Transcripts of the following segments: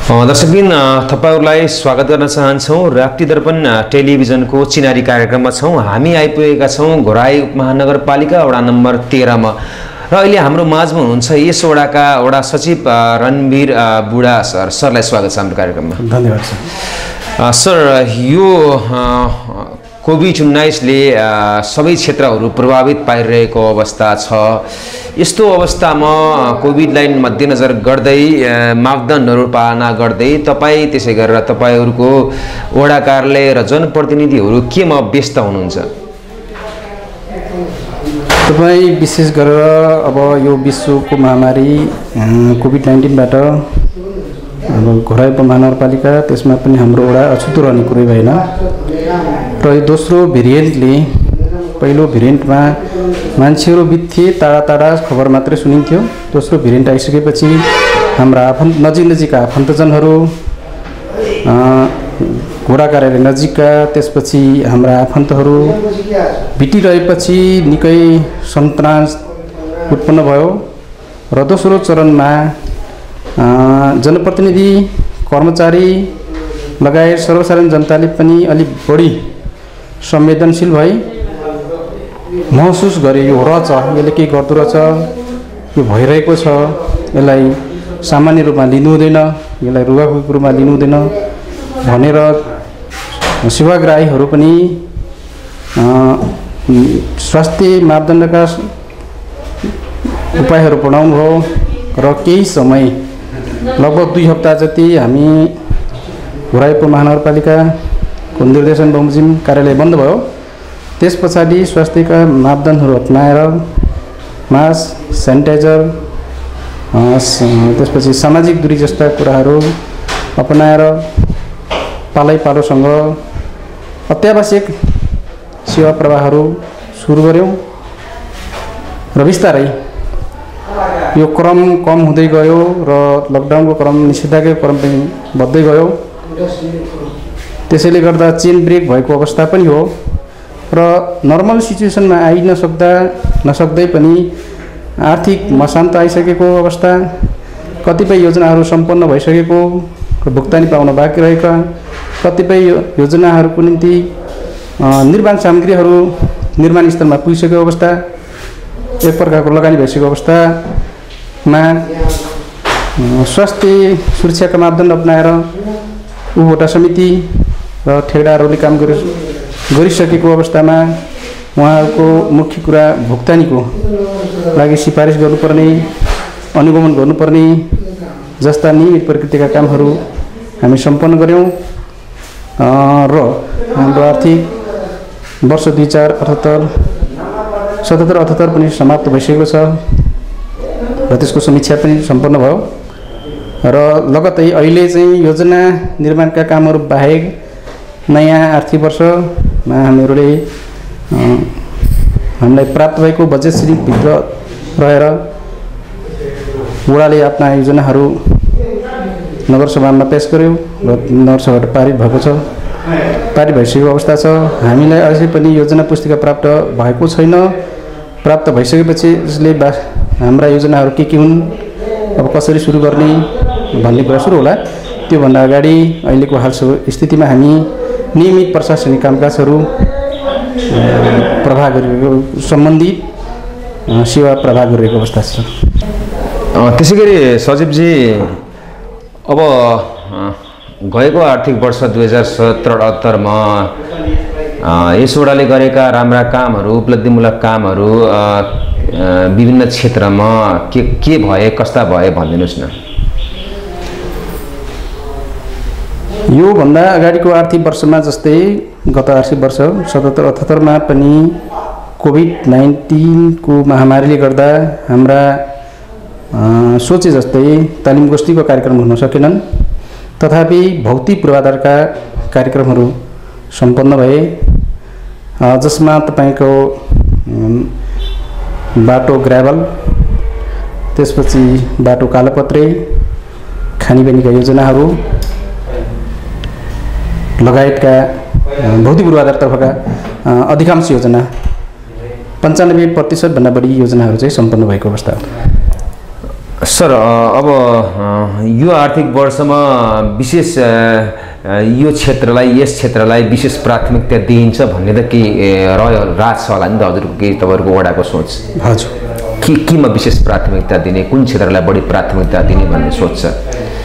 दर्शकबिन तपाईहरुलाई स्वागत गर्न चाहन्छौं। राप्ती दर्पण टेलिभिजनको चिनारी कार्यक्रममा छौं। हामी आइपुगेका छौं घोराई उपमहानगरपालिका वडा नम्बर 13 मा र अहिले हाम्रो माझमा हुनुहुन्छ यस वडाका वडा सचिव रणवीर बुढा सरलाई स्वागत छ हाम्रो कार्यक्रममा। धन्यवाद सर। यो कोभिड-19 ले सबै क्षेत्रहरू प्रभावित पारिरहेको अवस्था छ। यस्तो अवस्थामा कोभिडलाई मध्यनजर गर्दै मापदण्डहरू पालना गर्दै तपाई त्यसै गरेर तपाईहरुको वडा कार्यालय र जनप्रतिनिधिहरू केमा व्यस्त हुनुहुन्छ? तपाई विशेष गरेर अब यो विश्वको महामारी कोभिड-19 बाट अब घोराई उपमहानगरपालिका त्यसमा पनि हाम्रो वडा अछुतो रहने कुरै भएन र यो दोस्रो भेरिएन्टले पहिलो भेरिएन्टमा मान्छेहरू बित्थे टाढा खबर मात्रै सुनिन्थ्यो। दोस्रो भेरिएन्ट आइसकेपछि हाम्रा नजिकका आफन्तजनहरू घोडा कार्यालय नजिकका त्यसपछि हाम्रा आफन्तहरू भेटिरहेपछि निकै सन्तान उत्पन्न भयो र दोस्रो चरणमा जनप्रतिनिधि कर्मचारी लगायत सर्वसाधारण जनताले पनि अलि बढी संवेदनशील भई महसुस गरे यो रहेछ, यसले के गर्दो रहेछ, यो भइरहेको छ, यसलाई सामान्य रूपमा लिनु हुँदैन, यसलाई रुगाखोकीको रूपमा लिनु हुँदैन भनेर सेवाग्राहीहरू पनि स्वास्थ्य मापदण्डका उपायहरू अपनाउनु भयो र केही समय लगभग 2 हप्ता जति हामी घोराई उपमहानगरपालिकाको निर्देशन बमोजिम कार्यालय बन्द भयो। त्यस पछाडि स्वास्थ्यका मापदण्डहरू अपनाएर मास्क, सेनिटाइजर, त्यसपछि सामाजिक दूरी जस्ता कुराहरू अपनाएर पालैपालोसँग अत्यावश्यक सेवा प्रवाहहरू सुरु गर्यौं र बिस्तारै यो क्रम कम हुँदै गयो र लकडाउनको क्रम, निषेधाज्ञाको क्रम पनि बढ्दै गयो। त्यसैले गर्दा चेन ब्रेक भएको अवस्था पनि हो र नर्मल सिचुएसनमा आइ नसक्दै पनि आर्थिक मशान्त आइसकेको अवस्था, कतिपय योजनाहरू सम्पन्न भइसकेको र भुक्तानी पाउन बाँकी रहेका कतिपय योजनाहरूको निम्ति निर्माण सामग्रीहरू निर्माण स्थलमा पुगिसकेको अवस्था, एक प्रकारको लगानी भइसकेको अवस्थामा स्वास्थ्य सुरक्षाका मापदण्ड अपनाएर उपभोक्ता समिति र ठेकेदारहरूले काम गरिसकेको अवस्थामा उहाँहरूको मुख्य कुरा भुक्तानीको लागि सिफारिस गर्नुपर्ने, अनुगमन गर्नुपर्ने जस्ता नियमित प्रकृतिका कामहरू हामी सम्पन्न गर्यौं र हाम्रो आर्थिक वर्ष 2077-78 पनि समाप्त भइसकेको छ र त्यसको समीक्षा पनि सम्पन्न भयो र लगत्तै अहिले चाहिँ योजना निर्माणका कामहरू बाहेक नयाँ आर्थिक वर्षमा हामीलाई प्राप्त भएको बजेट श्रेणीभित्र रहेर वडाले आफ्ना योजनाहरू नगरसभामा पेश गर्यो र नगरसभाबाट पारित भएको छ, पारित भइसकेको अवस्था छ। हामीलाई अझै पनि योजना पुस्तिका प्राप्त भएको छैन। प्राप्त भइसकेपछि यसले हाम्रा योजनाहरू के हुन्, अब कसरी सुरु गर्ने भन्ने कुरा सुरु होला। त्योभन्दा अगाडि अहिलेको हाल स्थितिमा हामी नियमित प्रशासनिक कामकाजहरू प्रवाह गरिरहेको सम्बन्धित सेवा प्रवाह गरिरहेको अवस्था छ। त्यसैगरी सचिवजी, अब गएको आर्थिक वर्ष 2077-78 मा यस वडाले गरेका राम्रा कामहरू, उपलब्धिमूलक कामहरू विभिन्न क्षेत्रमा के भए, कस्ता भए भनिदिनुस् न। यो भन्दा अगाडिको आर्थिक वर्षमा जस्तै गत आर्थिक वर्ष 77-78 मा पनि कोभिड-19 को महामारीले गर्दा हाम्रा सोचे जस्तै तालिम गोष्ठीको कार्यक्रम हुन सकेनन्, तथापि भौतिक पूर्वाधारका कार्यक्रमहरू सम्पन्न भए जसमा तपाईको बाटो ग्राभल, त्यसपछि बाटो कालोपत्रे, खानीपानीका योजनाहरू लगायतका भौतिक पूर्वाधारतर्फका अधिकांश योजना 95% भन्दा बढी योजनाहरू चाहिँ सम्पन्न भएको अवस्था हो। सर अब यो आर्थिक वर्षमा विशेष यो क्षेत्रलाई यस क्षेत्रलाई विशेष प्राथमिकता दिइन्छ भन्ने त के रहेछ होला नि त हजुरको के तपाईँहरूको वडाको सोच? हजुर, केमा विशेष प्राथमिकता दिने, कुन क्षेत्रलाई बढी प्राथमिकता दिने भन्ने सोच छ?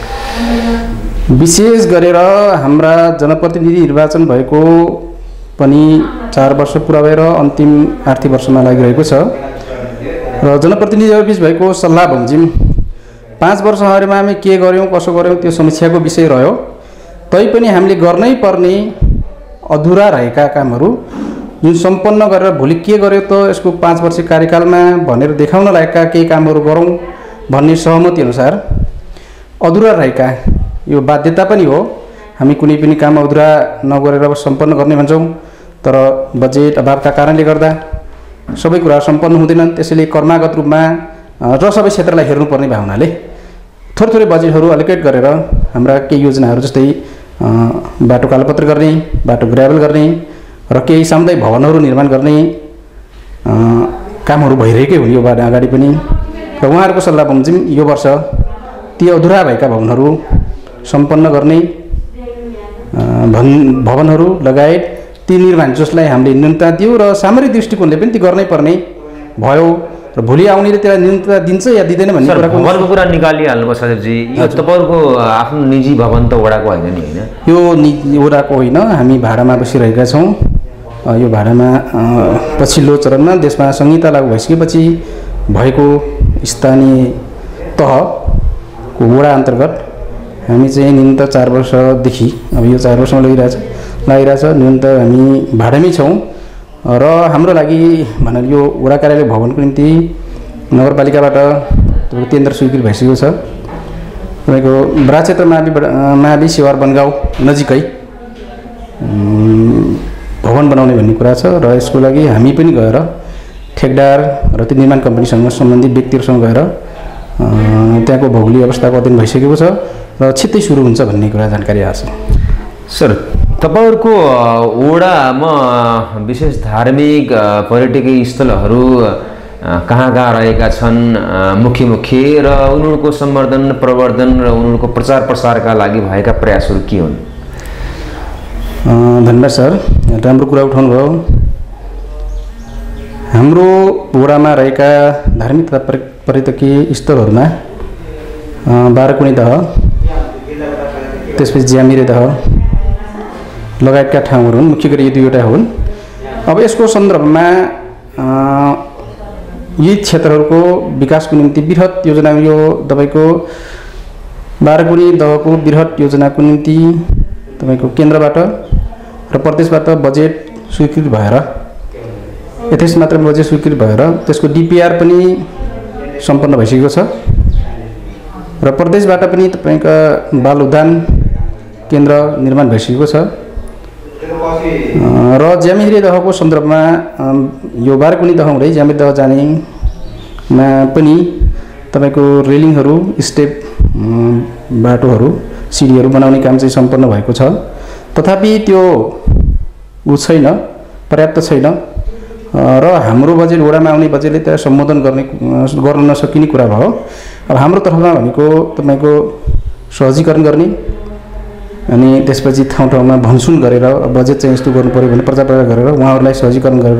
विशेष गरेर हाम्रा जनप्रतिनिधि निर्वाचन भएको पनि 4 वर्ष पुरा भएर अन्तिम आर्थिक वर्षमा लागिरहेको छ र जनप्रतिनिधिहरूबीच भएको सल्लाह बमोजिम 5 वर्षहरूमा हामी के गर्यौँ कसो गर्यौँ त्यो समीक्षाको विषय रह्यो। तैपनि हामीले गर्नै पर्ने अधुरा रहेका कामहरू जुन सम्पन्न गरेर भोलि के गर्यो त यसको 5 वर्ष कार्यकालमा भनेर देखाउन लागेका केही कामहरू गरौँ भन्ने सहमति अनुसार अधुरा रहेका यो बाध्यता पनि हो। हामी कुनै पनि काम अधुरा नगरेर सम्पन्न गर्ने भन्छौँ, तर बजेट अभावका कारणले गर्दा सबै कुरा सम्पन्न हुँदैनन्। त्यसैले कर्मागत रूपमा र सबै क्षेत्रलाई हेर्नुपर्ने भावनाले थोरै थोरै बजेटहरू अलोकेट गरेर हाम्रा केही योजनाहरू जस्तै बाटो कालोपत्र गर्ने, बाटो ग्राभल गर्ने र केही सामुदायिक भवनहरू निर्माण गर्ने कामहरू भइरहेकै हुन् यो बाटो अगाडि पनि। र उहाँहरूको सल्लाह बमोजिम यो वर्ष ती अधुरा भएका भवनहरू सम्पन्न गर्ने भवनहरू लगायत ती निर्माण जसलाई हामीले न्यूनता दियौँ र सामरिक दृष्टिकोणले पनि ती गर्नै पर्ने भयो र भोलि आउनेले त्यसलाई न्यूनता दिन्छ या दिँदैन भन्ने कुराको भवनको कुरा निकालिहाल्नु पर्छ सचिवजी। यो तपाईँहरूको आफ्नो निजी भवन त वडाको होइन नि? होइन, यो वडाको होइन, हामी भाडामा बसिरहेका छौँ। यो भाडामा पछिल्लो चरणमा देशमा संहिता लागू भइसकेपछि भएको स्थानीय तहको वडा अन्तर्गत हामी चाहिँ न्यूनतम 4 वर्षदेखि अब यो 4 वर्षमा लागिरहेछ न्यूनतम हामी भाडामै छौँ र हाम्रो लागि भनेर यो वडा कार्यालय भवनको निम्ति नगरपालिकाबाट केन्द्र स्वीकृत भइसकेको छ। तपाईँको बराक क्षेत्र मावि सेवार बनगाउँ नजिकै भवन बनाउने भन्ने कुरा छ र यसको लागि हामी पनि गएर ठेकदार र त्यो निर्माण कम्पनीसँग सम्बन्धित व्यक्तिहरूसँग गएर त्यहाँको भौगोलिक अवस्थाको अध्ययन भइसकेको छ र छिट्टै सुरु हुन्छ भन्ने कुरा जानकारी आएको छ। सर, तपाईँहरूको वडामा विशेष धार्मिक पर्यटकीय स्थलहरू कहाँ कहाँ रहेका छन् मुख्य र उनीहरूको सम्वर्धन प्रवर्धन र उनीहरूको प्रचार प्रसारका लागि भएका प्रयासहरू के हुन्? धन्यवाद सर, राम्रो कुरा उठाउनु भयो। हाम्रो वडामा रहेका धार्मिक तथा पर्यटकीय स्थलहरूमा बाह्रकुने दह, त्यसपछि ज्यामिरे दह लगायतका ठाउँहरू हुन्। मुख्य गरी यो 2वटा हुन्। अब यसको सन्दर्भमा यी क्षेत्रहरूको विकासको निम्ति बृहत योजना यो तपाईँको बाह्रकुने दहको बृहत योजनाको निम्ति तपाईँको केन्द्रबाट र प्रदेशबाट बजेट स्वीकृत भएर यथेष्ट मात्रामा बजेट स्वीकृत भएर त्यसको DPR पनि सम्पन्न भइसकेको छ र प्रदेशबाट पनि तपाईँका बाल उद्यान केन्द्र निर्माण भइसकेको छ र ज्यामिरे दहको सन्दर्भमा यो बाह्रकुने दह हुँदै ज्यामिरे दह जानेमा पनि तपाईँको रेलिङहरू, स्टेप बाटोहरू, सिडीहरू बनाउने काम चाहिँ सम्पन्न भएको छ। तथापि त्यो छैन, पर्याप्त छैन र हाम्रो बजेट वडामा आउने बजेटले त्यसलाई सम्बोधन गर्न नसकिने कुरा भयो। अब हाम्रो तर्फमा भनेको तपाईँको सहजीकरण गर्ने अनि त्यसपछि ठाउँ ठाउँमा भनसुन गरेर बजेट चाहिँ यस्तो गर्नु पऱ्यो भने प्रचार प्रसार गरेर उहाँहरूलाई सहजीकरण गरेर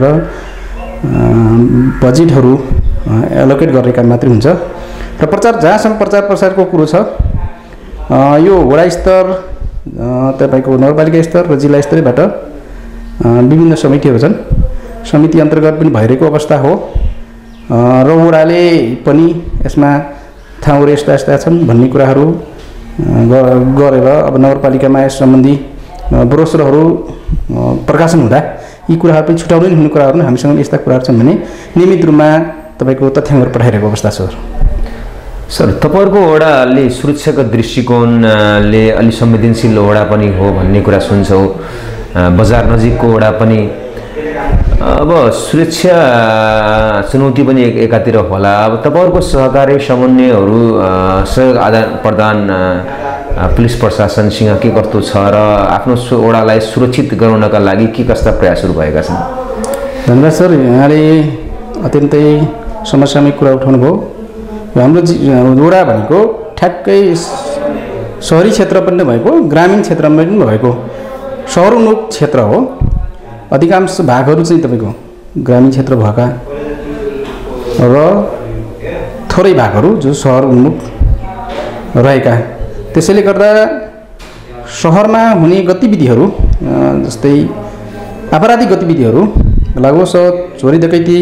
बजेटहरू एलोकेट गर्ने काम मात्रै हुन्छ र प्रचार जहाँसम्म प्रचार प्रसारको कुरो छ यो वडा स्तर तपाईँको नगरपालिका स्तर र जिल्ला स्तरबाट विभिन्न समितिहरू छन्। समिति अन्तर्गत पनि भइरहेको अवस्था हो र वडाले पनि यसमा ठाउँहरू यस्ता यस्ता छन् भन्ने कुराहरू गरेर अब नगरपालिकामा यस सम्बन्धी ब्रोसरहरू प्रकाशन हुँदा यी कुराहरू पनि छुट्याउँदै हुने कुराहरू हामीसँग यस्ता कुराहरू छन् भने नियमित रूपमा तपाईँको तथ्याङ्कहरू पठाइरहेको अवस्था छ। सर, तपाईँहरूको वडाले सुरक्षाको दृष्टिकोणले अलि संवेदनशील वडा पनि हो भन्ने कुरा सुन्छौँ। बजार नजिकको वडा पनि अब सुरक्षा चुनौती पनि एकातिर होला। अब तपाईँहरूको सहकारी समन्वयहरू सहयोग आदान प्रदान पुलिस प्रशासनसँग के कस्तो छ र आफ्नो वडालाई सुरक्षित गराउनका लागि के कस्ता प्रयासहरू भएका छन्? धन्यवाद सर, यहाँले अत्यन्तै समसामयिक कुरा उठाउनु भयो। हाम्रो वडा भनेको ठ्याक्कै सहरी क्षेत्र पनि भएको ग्रामीण क्षेत्रमा पनि भएको सहरोन्मुख क्षेत्र हो। अधिकांश भागहरू चाहिँ तपाईँको ग्रामीण क्षेत्र भएका र थोरै भागहरू जो सहर उन्मुख रहेका। त्यसैले गर्दा सहरमा हुने गतिविधिहरू जस्तै आपराधिक गतिविधिहरू लगभग चोरी डकैती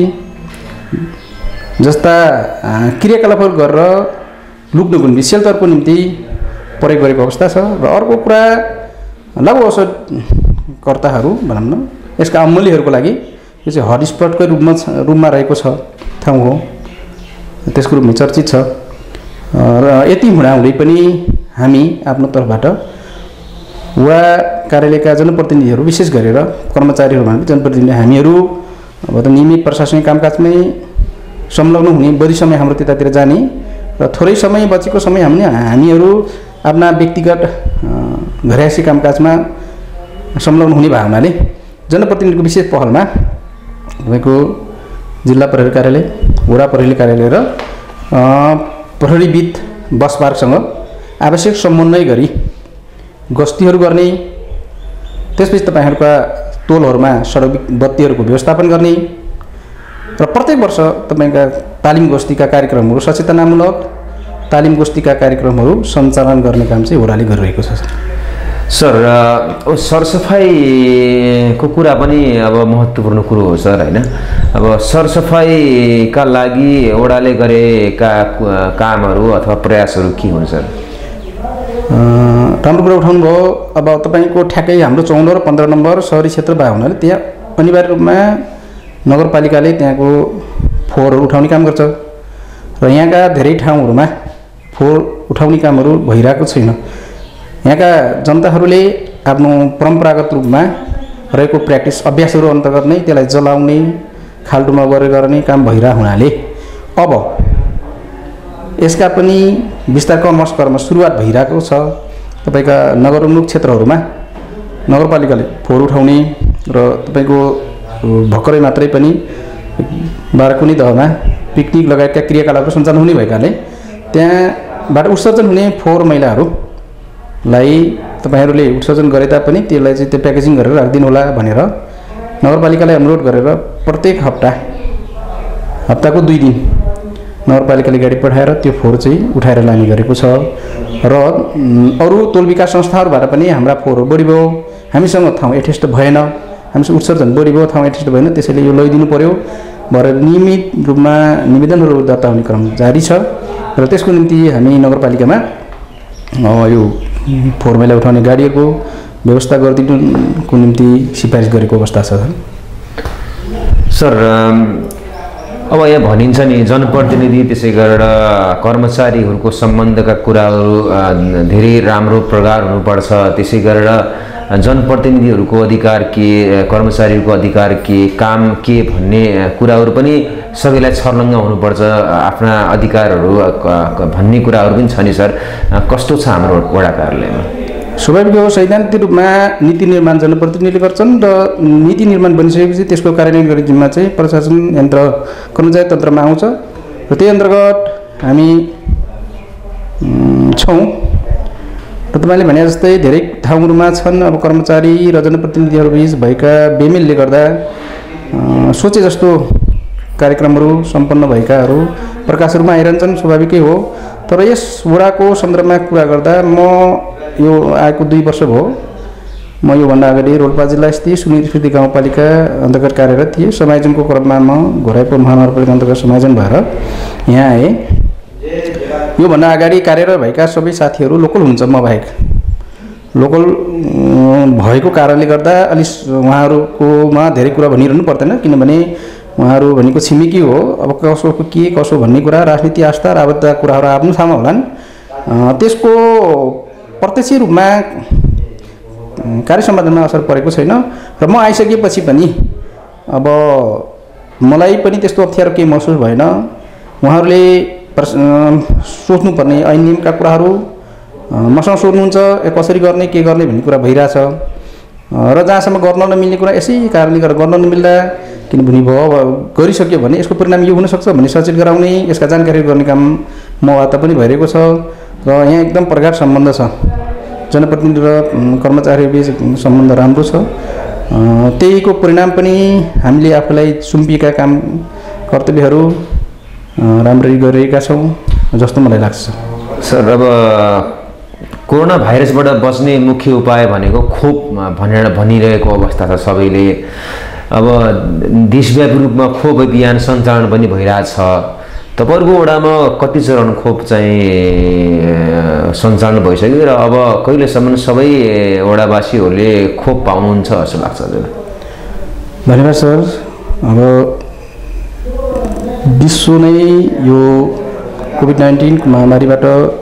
जस्ता क्रियाकलापहरू गरेर लुक्नुको निम्ति सेल्टरको निम्ति प्रयोग गरेको अवस्था छ। र अर्को कुरा लघु औषधकर्ताहरू भनौँ न यसका अमूल्यहरूको लागि यो चाहिँ हटस्पटकै रूपमा रहेको छ ठाउँ हो, त्यसको रूपमा चर्चित छ। र यति हुँदाहुँदै पनि हामी आफ्नो तर्फबाट वडा कार्यालयका जनप्रतिनिधिहरू विशेष गरेर कर्मचारीहरू भनेको जनप्रतिनिधि हामीहरू अब त नियमित प्रशासनिक कामकाजमै संलग्न हुने, बढी समय हाम्रो त्यतातिर जाने र थोरै समय बचेको समय हामीहरू आफ्ना व्यक्तिगत घरयासी कामकाजमा संलग्न हुने भएको हुनाले जनप्रतिनिधिको विशेष पहलमा तपाईँको जिल्ला प्रहरी कार्यालय, वडा प्रहरी कार्यालय र प्रहरीविद बस पार्कसँग आवश्यक समन्वय गरी गस्तीहरू गर्ने, त्यसपछि तपाईँहरूका टोलहरूमा सडक बत्तीहरूको व्यवस्थापन गर्ने र प्रत्येक वर्ष तपाईँका तालिम गोष्ठीका कार्यक्रमहरू, सचेतनामूलक तालिम गोष्ठीका कार्यक्रमहरू सञ्चालन गर्ने काम चाहिँ वडाले गरिरहेको छ। सर सरसफाइको कुरा पनि अब महत्त्वपूर्ण कुरो हो सर, होइन? अब सरसफाइका लागि वडाले गरेका कामहरू अथवा प्रयासहरू के हुन् सर? राम्रो कुरा उठाउनु भयो। अब तपाईँको ठ्याक्कै हाम्रो 14 र 15 नम्बर सहरी क्षेत्र भएको हुनाले त्यहाँ अनिवार्य रूपमा नगरपालिकाले त्यहाँको फोहोरहरू उठाउने काम गर्छ र यहाँका धेरै ठाउँहरूमा फोहोर उठाउने कामहरू भइरहेको छैन। यहाँका जनताहरूले आफ्नो परम्परागत रूपमा रहेको प्र्याक्टिस अभ्यासहरू अन्तर्गत नै त्यसलाई जलाउने, खाल्डोमा गरेर गर्ने काम भइरहेको हुनाले अब यसका पनि विस्तार कर्म सुरुवात भइरहेको छ। तपाईँका नगरोन्मुख क्षेत्रहरूमा नगरपालिकाले फोहोर उठाउने र तपाईँको भर्खरै मात्रै पनि बाराकुनी दहमा पिकनिक लगायतका क्रियाकलापहरू सञ्चालन हुने भएकाले त्यहाँबाट उत्सर्जन हुने फोहोर मैलाहरूलाई तपाईँहरूले उत्सर्जन गरे तापनि त्यसलाई चाहिँ त्यो प्याकेजिङ गरेर राखिदिनु होला भनेर नगरपालिकालाई अनुरोध गरेर प्रत्येक हप्ताको 2 दिन नगरपालिकाले गाडी पठाएर त्यो फोहोर चाहिँ उठाएर लाने गरेको छ। र अरू टोल विकास संस्थाहरूबाट पनि हाम्रा फोहोरहरू बढी भयो, हामीसँग ठाउँ एडजस्ट भएन, हामीसँग उत्सर्जन बढी भयो, ठाउँ एडजस्ट भएन, त्यसैले यो लैदिनु पर्यो भनेर नियमित रूपमा निवेदनहरू दर्ता हुने क्रम जारी छ। र त्यसको निम्ति हामी नगरपालिकामा यो फोहोर मैला उठाउने गाडीहरूको व्यवस्था गरिदिनुको निम्ति सिफारिस गरेको अवस्था छ। सर अब यहाँ भनिन्छ नि जनप्रतिनिधि त्यसै गरेर कर्मचारीहरूको सम्बन्धका कुराहरू धेरै राम्रो प्रगार हुनुपर्छ, त्यसै गरेर जनप्रतिनिधिहरूको अधिकार के, कर्मचारीहरूको अधिकार के, काम के भन्ने कुराहरू पनि सबैलाई छर्लङ्ग हुनुपर्छ, आफ्ना अधिकारहरू भन्ने कुराहरू पनि छ नि सर। कस्तो छ हाम्रो वडा कार्यालयमा? स्वाभाविक हो, सैद्धान्तिक रूपमा नीति निर्माण जनप्रतिनिधिले गर्छन् र नीति निर्माण बनिसकेपछि त्यसको कार्यान्वयन गर्ने जिम्मा चाहिँ प्रशासन यन्त्र कर्मचारी तन्त्रमा आउँछ र त्यही अन्तर्गत हामी छौँ। र तपाईँले भने जस्तै धेरै ठाउँहरूमा छन् अब कर्मचारी र जनप्रतिनिधिहरू बीच भएका बेमेलले गर्दा सोचे जस्तो कार्यक्रमहरू सम्पन्न भएकाहरू प्रकाशहरूमा आइरहन्छन्, स्वाभाविकै हो। तर यस वडाको सन्दर्भमा कुरा गर्दा म यो आएको 2 वर्ष भयो, म योभन्दा अगाडि रोल्पा जिल्ला स्थित सुनिश्चित गाउँपालिका अन्तर्गत कार्यरत थिएँ। समायोजनको क्रममा म घोराइपुर महानगरपालिका अन्तर्गत समायोजन भएर यहाँ आएँ। योभन्दा अगाडि कार्यरत भएका सबै साथीहरू लोकल हुन्छ, म बाहेक लोकल भएको कारणले गर्दा अलि उहाँहरूकोमा धेरै कुरा भनिरहनु पर्दैन, किनभने उहाँहरू भनेको छिमेकी हो। अब कसो भन्ने कुरा, राजनीति आस्था र आबद्धता कुराहरू आफ्नो ठाउँमा होलान्। त्यसको प्रत्यक्ष रूपमा कार्य सम्पादनमा असर परेको छैन र म आइसकेपछि पनि अब मलाई पनि त्यस्तो अप्ठ्यारो केही महसुस भएन। उहाँहरूले सोच्नुपर्ने ऐन नियमका कुराहरू मसँग सोध्नुहुन्छ, कसरी गर्ने के गर्ने भन्ने कुरा भइरहेछ र जहाँसम्म गर्न नमिल्ने कुरा यसै कारणले गर्दा गर्न नमिल्दा किनभने भयो अब गरिसक्यो भने यसको परिणाम यो हुनसक्छ भन्ने सचेत गराउने, यसका जानकारी गर्ने काम मवाता पनि भइरहेको छ र यहाँ एकदम प्रगाढ सम्बन्ध छ। जनप्रतिनिधि र कर्मचारीबीच सम्बन्ध राम्रो छ। त्यहीको परिणाम पनि हामीले आफूलाई सुम्पिएका काम कर्तव्यहरू राम्ररी गरिरहेका छौँ जस्तो मलाई लाग्छ। सर, अब कोरोना भाइरसबाट बच्ने मुख्य उपाय भनेको खोप भनेर भनिरहेको अवस्था छ सबैले। अब देशव्यापी रूपमा खोप अभियान सञ्चालन पनि भइरहेछ। तपाईँहरूको वडामा कति चरण खोप चाहिँ सञ्चालन भइसक्यो र अब कहिलेसम्म सबै वडावासीहरूले खोप पाउनुहुन्छ जस्तो लाग्छ हजुर? धन्यवाद सर। अब विश्व नै यो कोभिड-19 महामारीबाट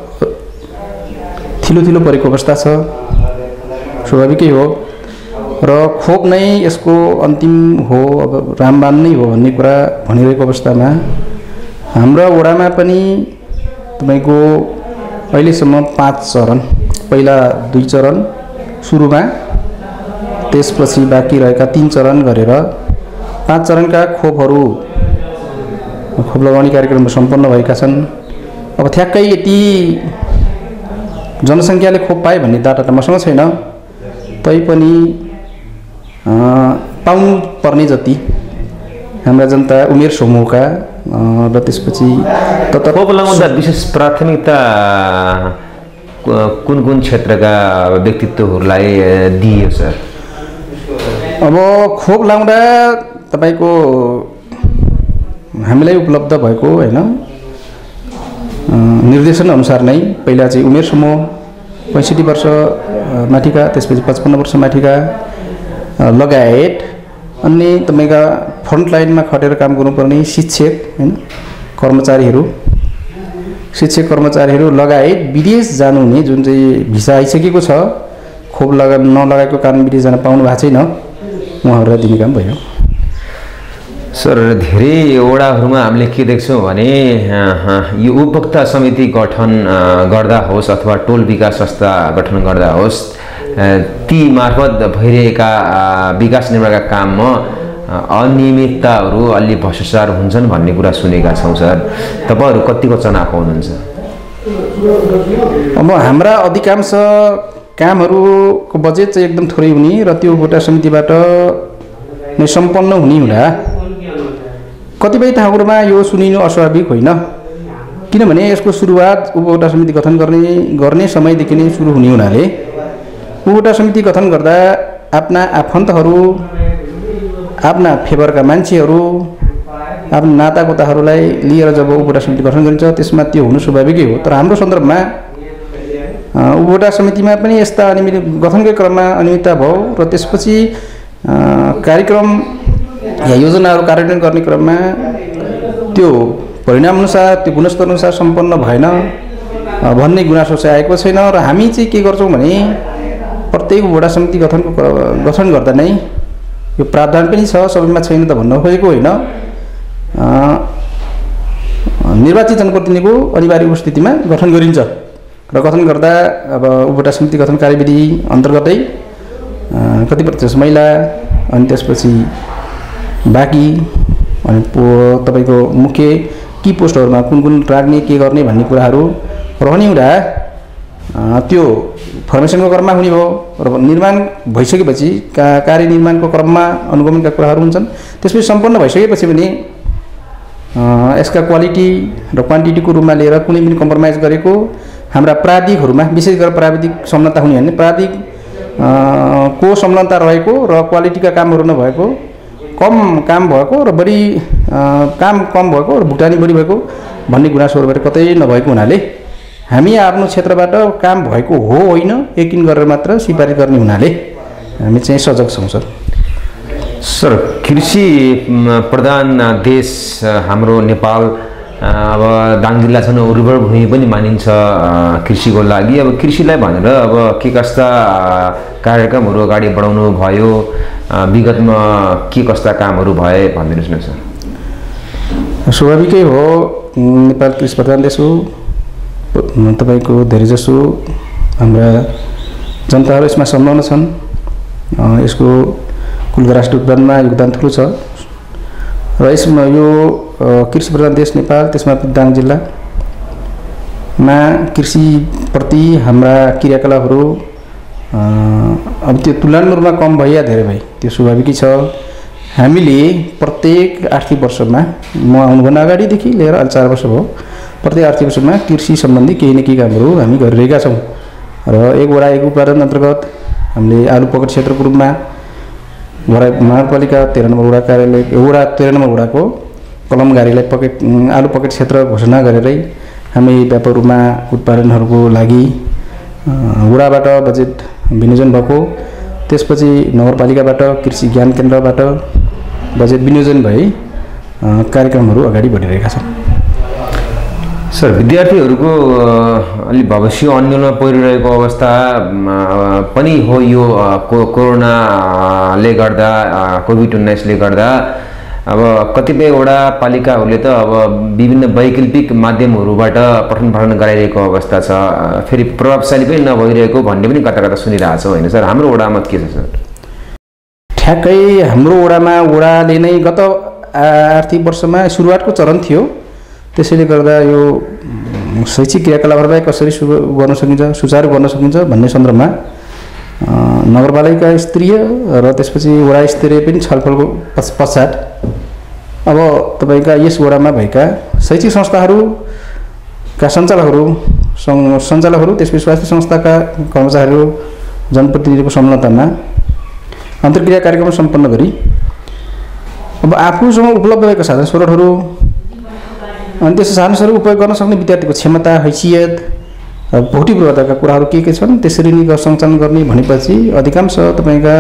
थिलो परेको अवस्था छ, स्वाभाविकै हो। र खोप नै यसको अन्तिम हो, अब रामबाण नै हो भन्ने कुरा भनिरहेको अवस्थामा हाम्रो वडामा पनि तपाईँको अहिलेसम्म 5 चरण, पहिला 2 चरण सुरुमा, त्यसपछि बाँकी रहेका 3 चरण गरेर 5 चरणका खोप लगाउने कार्यक्रम सम्पन्न भएका छन्। अब ठ्याक्कै यति जनसङ्ख्याले खोप पाए भन्ने डाटा त मसँग छैन, तैपनि पाउनु पर्ने जति हाम्रा जनता उमेर समूहका र त्यसपछि खोप लगाउँदा विशेष प्राथमिकता कुन क्षेत्रका व्यक्तित्वहरूलाई दिइयो सर? अब खोप लगाउँदा तपाईँको हामीलाई उपलब्ध भएको होइन निर्देशन अनुसार नै पहिला चाहिँ उमेर समूह 65 वर्ष माथिका, त्यसपछि 55 वर्ष माथिका लगायत अन्य तपाईँका फ्रन्ट लाइनमा खटेर काम गर्नुपर्ने शिक्षक होइन कर्मचारीहरू लगायत विदेश जानुहुने जुन चाहिँ भिसा आइसकेको छ, खोप नलगाएको कारण विदेश जान पाउनु भएको छैन, उहाँहरूलाई दिने काम भयो। सर, धेरै वडाहरूमा हामीले के देख्छौँ भने यो उपभोक्ता समिति गठन गर्दा होस् अथवा टोल विकास संस्था गठन गर्दा होस्, ती मार्फत भइरहेका विकास निर्माणका काममा अनियमितताहरू अलि भ्रष्टाचार हुन्छन् भन्ने कुरा सुनेका छौँ सर। तपाईँहरू कतिको चनाखो हुनुहुन्छ? अब हाम्रा अधिकांश कामहरूको बजेट चाहिँ एकदम थोरै हुने र त्यो उपभोक्ता समितिबाट नै सम्पन्न हुने हुँदा कतिपय ठाउँहरूमा यो सुनिनु अस्वाभाविक होइन, किनभने यसको सुरुवात उपभोक्ता समिति गठन गर्ने समयदेखि नै सुरु हुने हुनाले उपभोक्ता समिति गठन गर्दा आफ्ना आफन्तहरू, आफ्ना फेभरका मान्छेहरू, आफ्ना नातागोताहरूलाई लिएर जब उपभोक्ता समिति गठन गरिन्छ त्यसमा त्यो हुनु स्वाभाविकै हो। तर हाम्रो सन्दर्भमा उपभोक्ता समितिमा पनि यस्ता अनियमित गठनकै क्रममा अनियमितता भयो र त्यसपछि कार्यक्रम या योजनाहरू कार्यान्वयन गर्ने क्रममा त्यो परिणामअनुसार, त्यो गुणस्तरअनुसार सम्पन्न भएन भन्ने गुनासो चाहिँ आएको छैन। र हामी चाहिँ के गर्छौँ भने प्रत्येक वडा समिति गठन गर्दा नै यो प्रावधान पनि छ, सबैमा छैन त भन्न खोजेको होइन, निर्वाचित जनप्रतिनिधिको अनिवार्य उपस्थितिमा गठन गरिन्छ र गठन गर्दा अब उपभोक्ता समिति गठन कार्यविधि अन्तर्गतै कति प्रतिशत महिला अनि त्यसपछि बाँकी अनि तपाईँको मुख्य की पोस्टहरूमा कुन राख्ने के गर्ने भन्ने कुराहरू रहने हुँदा त्यो फर्मेसनको क्रममा हुने भयो र निर्माण भइसकेपछि कार्यनिर्माणको क्रममा अनुगमनका कुराहरू हुन्छन्। त्यसपछि सम्पन्न भइसकेपछि पनि यसका क्वालिटी र क्वान्टिटीको रूपमा लिएर कुनै पनि कम्प्रोमाइज गरेको हाम्रा प्राविधिकहरूमा, विशेष गरेर प्राविधिक संलग्नता हुने भने प्राविधिक को संलग्नता रहेको र क्वालिटीका कामहरू नभएको, कम काम भएको र बढी काम कम भएको र भुक्तानी बढी भएको भन्ने गुनासोहरूबाट कतै नभएको हुनाले हामी आफ्नो क्षेत्रबाट काम भएको हो होइन यकिन गरेर मात्र सिफारिस गर्ने हुनाले हामी चाहिँ सजग छौँ सर। सर, कृषि प्रधान देश हाम्रो नेपाल, अब दाङ जिल्ला छन् उर्वर भूमि पनि मानिन्छ कृषिको लागि। अब कृषिलाई भनेर अब के कस्ता कार्यक्रमहरू अगाडि बढाउनु भयो, विगतमा के कस्ता कामहरू भए भनिदिनुहोस् न सर। स्वाभाविकै हो, नेपाल कृषि प्रधान देश हो, तपाईँको धेरैजसो हाम्रा जनताहरू यसमा संलग्न छन्। यसको कुल राष्ट्रिय उत्पादनमा योगदान ठुलो छ र यसमा यो कृषि प्रधान देश नेपाल, त्यसमा दाङ जिल्ला मा कृषिप्रति हाम्रा क्रियाकलापहरू अब त्यो तुलनात्मक रूपमा कम भयो या धेरै भयो त्यो स्वाभाविकै छ। हामीले प्रत्येक आर्थिक वर्षमा म आउनुभन्दा अगाडिदेखि लिएर अहिले 4 वर्ष भयो प्रत्येक आर्थिक वर्षमा कृषि सम्बन्धी केही न केही कामहरू हामी गरिरहेका छौँ र एक वडा एक उत्पादन अन्तर्गत हामीले आलु पकेट क्षेत्रको रूपमा महानगरपालिका 13 नम्बर वडा कार्यालय वडा 13 नम्बर वडाको कलम गाडीलाई आलु पकेट क्षेत्र घोषणा गरेरै हामी व्यापक रूपमा उत्पादनहरूको लागि वडाबाट बजेट विनियोजन भएको, त्यसपछि नगरपालिकाबाट कृषि ज्ञान केन्द्रबाट बजेट विनियोजन भई कार्यक्रमहरू अगाडि बढिरहेका छन्। सर, विद्यार्थीहरूको अलि भविष्य अन्यलमा परिरहेको अवस्था पनि हो यो कोरोनाले गर्दा कोभिड-19ले गर्दा अब कतिपयवटा पालिकाहरूले त अब विभिन्न वैकल्पिक माध्यमहरूबाट पठन पाठन गराइरहेको अवस्था छ, फेरि प्रभावशाली पनि नभइरहेको भन्ने पनि कता कता सुनिरहेको छ होइन सर? हाम्रो वडामा के छ सर? ठ्याक्कै हाम्रो वडाले नै गत आर्थिक वर्षमा सुरुवातको चरण थियो, त्यसैले गर्दा यो शैक्षिक क्रियाकलापहरूलाई कसरी गर्न सकिन्छ, सुचारू गर्न सकिन्छ भन्ने सन्दर्भमा नगरपालिका स्तरीय र त्यसपछि वडा स्तरीय पनि छलफलको पश्चात अब तपाईका यस वडामा भएका शैक्षिक संस्थाहरूका सञ्चालकहरू त्यसपछि स्वास्थ्य संस्थाका कर्मचारीहरू जनप्रतिनिधिको संलग्नतामा अन्तर्क्रिया कार्यक्रम सम्पन्न गरी अब आफूसँग उपलब्ध भएको साधन स्रोतहरू अनि त्यस साधन स्रोत उपयोग गर्न सक्ने विद्यार्थीको क्षमता, हैसियत, भौतिक पूर्वाधारका कुराहरू के छन् त्यसरी नै सञ्चालन गर्ने भनेपछि अधिकांश तपाईका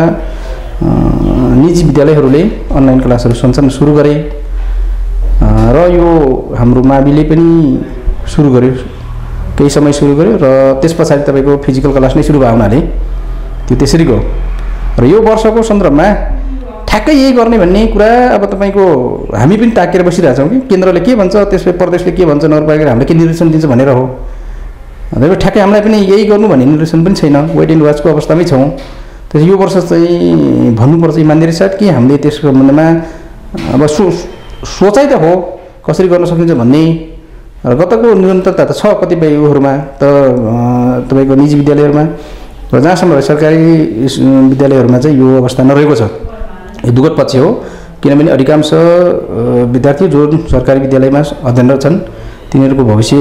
निजी विद्यालयहरूले अनलाइन क्लासहरू सञ्चालन सुरु गरे र यो हाम्रो माविले पनि सुरु गर्यो, केही समय सुरु गर्यो र त्यस पछाडि तपाईको फिजिकल क्लास नै सुरु भयो हुनाले त्यो त्यसरी गयो र यो वर्षको सन्दर्भमा ठ्याक्कै यही गर्ने भन्ने कुरा अब तपाईको हामी पनि ताकेर बसिरहेछौँ कि केन्द्रले के भन्छ, त्यसपछि प्रदेशले के भन्छ, नगरपालिकाले हामीले के निर्देशन दिन्छ भनेर हो। ठ्याक्कै हामीलाई पनि यही गर्नु भन्ने निर्देशन पनि छैन, वेट एन्ड वाचको अवस्थामै छौँ। त्यसै यो वर्ष चाहिँ भन्नुपर्छ इमानदारी साथ कि हामीले त्यसको सम्बन्धमा अब सोचाइ त हो कसरी गर्न सकिन्छ भन्ने र गतको निरन्तरता त छ कतिपय उहरूमा त तपाईँको निजी विद्यालयहरूमा र जहाँसम्म सरकारी विद्यालयहरूमा चाहिँ यो अवस्था नरहेको छ। यो दुःखद पक्ष हो, किनभने अधिकांश विद्यार्थी जो सरकारी विद्यालयमा अध्ययनरत छन् तिनीहरूको भविष्य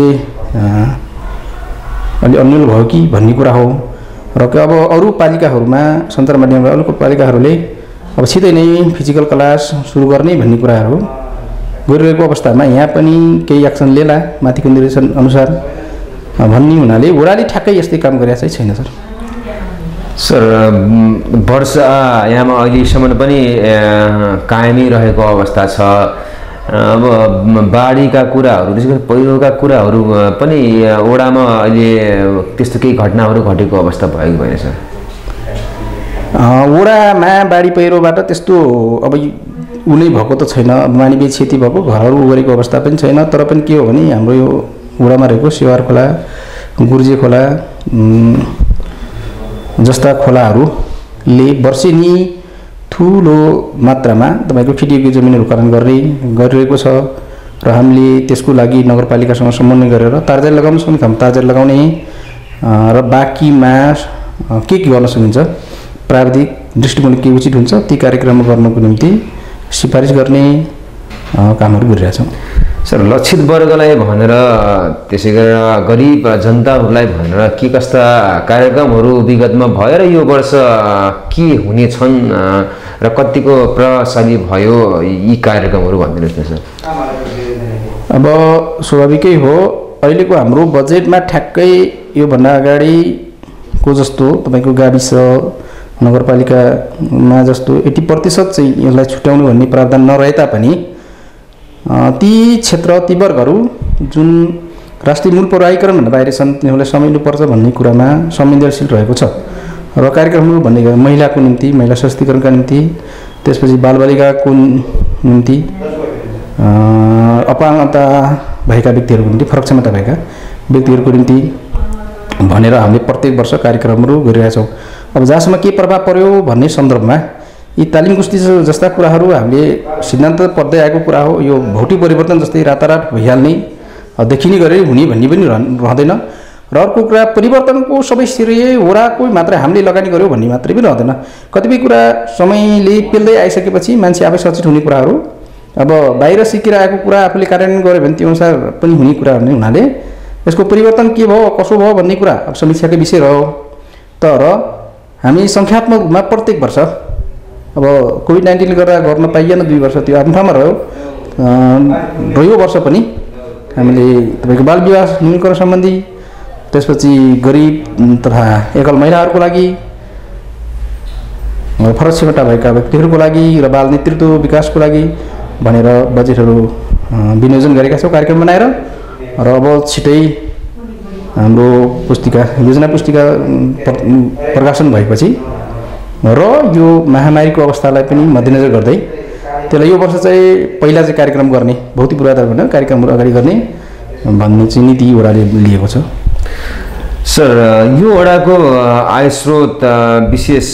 अलि अन्यल भयो कि भन्ने कुरा हो र अब अरू पालिकाहरूमा सञ्चार माध्यमबाट अरूको पालिकाहरूले अब छिटै नै फिजिकल क्लास सुरु गर्ने भन्ने कुराहरू गरिरहेको अवस्थामा यहाँ पनि केही एक्सन लिएला माथिको निर्देशन अनुसार भन्ने हुनाले वडाले ठ्याक्कै यस्तै काम गरेको चाहिँ छैन सर। सर, वर्षा यहाँमा अहिलेसम्म पनि कायमै रहेको अवस्था छ। अब बाढीका कुराहरू विशेष गरी पहिरोका कुराहरू पनि वडामा अहिले त्यस्तो केही घटनाहरू घटेको अवस्था भएको भएन सर? वडामा बाढी पहिरोबाट त्यस्तो अब उनी भएको त छैन, मानवीय क्षति भएको घरहरू उगरेको अवस्था पनि छैन। तर पनि के हो भने हाम्रो यो वडामा रहेको सेवार खोला, गुर्जे खोला जस्ता खोलाहरूले वर्षेनी ठुलो मात्रामा तपाईँको खिटिएको जमिनहरू करण गरिरहेको छ र हामीले त्यसको लागि नगरपालिकासँग समन्वय गरेर तारजाली लगाउन सक्ने ठाउँमा तारजाली लगाउने र बाँकीमा के गर्न सकिन्छ प्राविधिक दृष्टिकोण के उचित हुन्छ ती कार्यक्रम गर्नको निम्ति सिफारिस गर्ने कामहरू गरिरहेछौँ। सर, लक्षित वर्गलाई भनेर त्यसै गरेर गरिब जनताहरूलाई भनेर के कस्ता कार्यक्रमहरू विगतमा भयो र यो वर्ष के हुने छन् र कतिको प्रभावशाली भयो यी कार्यक्रमहरू भनिदिनुहोस् न सर। अब स्वाभाविकै हो, अहिलेको हाम्रो बजेटमा ठ्याक्कै योभन्दा अगाडिको जस्तो तपाईँको गाविस नगरपालिकामा जस्तो 80% चाहिँ यसलाई छुट्याउनु भन्ने प्रावधान नरहे तापनि ती क्षेत्र ती वर्गहरू जुन राष्ट्रिय मूल प्रवाहीकरण भन्दा बाहिर छन् तिनीहरूलाई समेट्नुपर्छ भन्ने कुरामा संवेदनशील रहेको छ र कार्यक्रमहरू भन्ने महिलाको निम्ति, महिला सशक्तिकरणका निम्ति, त्यसपछि बालबालिकाको निम्ति, अपाङ्गता भएका व्यक्तिहरूको निम्ति, फरक क्षमता भएका व्यक्तिहरूको निम्ति भनेर हामीले प्रत्येक वर्ष कार्यक्रमहरू गरिरहेछौँ। अब जहाँसम्म के प्रभाव पर्यो भन्ने सन्दर्भमा यी तालिम कुस्ती जस्ता कुराहरू हामीले सिद्धान्त पर्दै आएको कुरा हो। यो भौतिक परिवर्तन जस्तै रातारात भइहाल्ने देखिने गरेर हुने भन्ने पनि रहँदैन र अर्को कुरा परिवर्तनको सबै श्रेय वडाको मात्रै हामीले लगानी गर्यो भन्ने मात्रै पनि रहँदैन। कतिपय कुरा समयले पेल्दै आइसकेपछि मान्छे आफै सचेत हुने कुराहरू अब बाहिर सिकेर आएको कुरा आफूले कार्यान्वयन गर्यो भने त्यो अनुसार पनि हुने कुरा हुने हुनाले यसको परिवर्तन के भयो कसो भयो भन्ने कुरा अब समीक्षाकै विषय रह्यो। तर हामी सङ्ख्यात्मक रूपमा प्रत्येक वर्ष अब कोभिड-19ले गर्दा गर्न पाइएन 2 वर्ष त्यो आफ्नो ठाउँमा रह्यो र यो वर्ष पनि हामीले तपाईँको बाल विवाह न्यूनीकरण सम्बन्धी त्यसपछि गरिब तथा एकल महिलाहरूको लागि फरक क्षमता भएका व्यक्तिहरूको लागि र बाल नेतृत्व विकासको लागि भनेर बजेटहरू विनियोजन गरेका छौँ कार्यक्रम बनाएर र अब छिटै हाम्रो पुस्तिका योजना पुस्तिका प्रकाशन भएपछि र यो महामारीको अवस्थालाई पनि मध्यनजर गर्दै त्यसलाई यो वर्ष चाहिँ पहिला चाहिँ कार्यक्रम गर्ने भौतिक पूर्वाधार भनेर कार्यक्रमहरू अगाडि गर्ने भन्ने चाहिँ नीति वडाले लिएको छ। सर यो वडाको आय स्रोत विशेष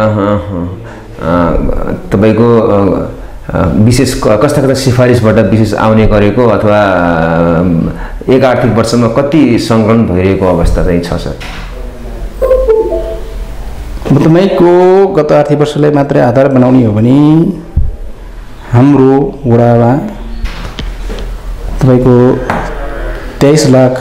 तपाईँको विशेष कस्ता कस्ता सिफारिसबाट विशेष आउने गरेको अथवा एक आर्थिक वर्षमा कति सङ्कलन भइरहेको अवस्था चाहिँ छ सर? तपाईँको गत आर्थिक वर्षलाई मात्रै आधार बनाउने हो भने हाम्रो वडामा तपाईँको 23 लाख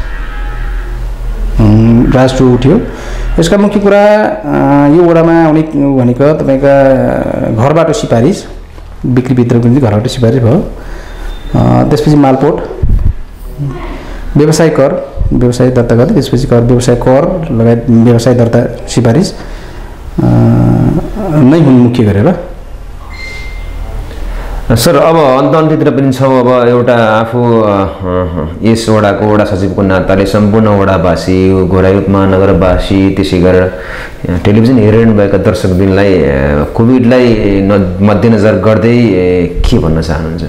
राजस्व उठ्यो। यसका मुख्य कुरा यो वडामा आउने भनेको तपाईँका घरबाट सिफारिस बिक्री वितरणको निम्ति घरबाट सिफारिस भयो। त्यसपछि मालपोत व्यवसाय कर व्यवसाय दर्ता गर्ने त्यसपछि कर व्यवसाय कर लगायत व्यवसाय दर्ता सिफारिस नै हुन् मुख्य गरेर। सर अब अन्त्यतिर पनि छौँ। अब एउटा आफू यस वडाको वडा सचिवको नाताले सम्पूर्ण वडावासी घोराई महानगरवासी त्यसै गरेर टेलिभिजन हेरिरहनु भएका दर्शकवृन्दलाई कोभिडलाई मध्यनजर गर्दै के भन्न चाहनुहुन्छ?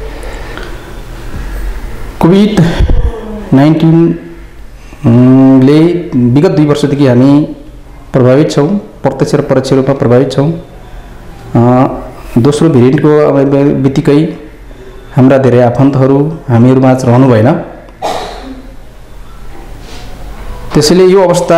कोभिड-19ले विगत 2 वर्षदेखि हामी प्रभावित छौँ, प्रत्यक्ष र परोक्ष रूपमा प्रभावित छौँ। दोस्रो भेरिएन्टको बित्तिकै हाम्रा धेरै आफन्तहरू हामीहरूमा रहनु भएन। त्यसैले यो अवस्था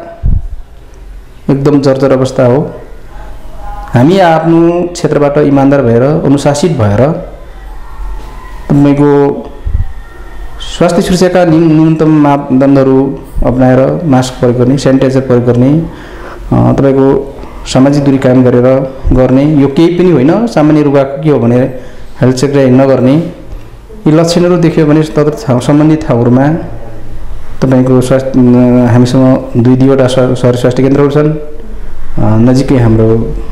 एकदम जर्जर अवस्था हो। हामी आफ्नो क्षेत्रबाट इमानदार भएर अनुशासित भएर तपाईँको स्वास्थ्य सुरक्षाका न्यूनतम मापदण्डहरू अपनाएर मास्क प्रयोग गर्ने, सेनिटाइजर प्रयोग गर्ने, तपाईँको सामाजिक दूरी कायम गरेर गर्ने। यो केही पनि होइन, सामान्य रोग के हो भने हेल्थ चेक नगर्ने। यी लक्षणहरू देखियो भने सम्बन्धित ठाउँहरूमा तपाईँको स्वास्थ्य हामीसँग 2-2वटा सहरी स्वास्थ्य केन्द्रहरू छन्। नजिकै हाम्रो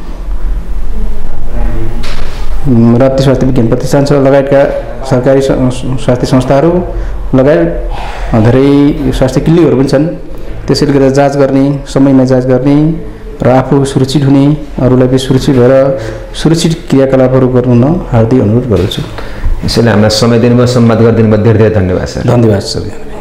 राप्ती स्वास्थ्य विज्ञान प्रतिष्ठान छ लगायतका सरकारी स्वास्थ्य संस्थाहरू लगायत धेरै स्वास्थ्य क्लिनिकहरू पनि छन्। त्यसैले गर्दा जाँच गर्ने, समयमा जाँच गर्ने र आफू सुरक्षित हुने, अरूलाई पनि सुरक्षित भएर सुरक्षित क्रियाकलापहरू गर्नु हार्दिक अनुरोध गर्दछु। यसैले हामीलाई समय दिनुभयो, संवाद गरिदिनु भयो, धेरै धेरै धन्यवाद सर। धन्यवाद सर।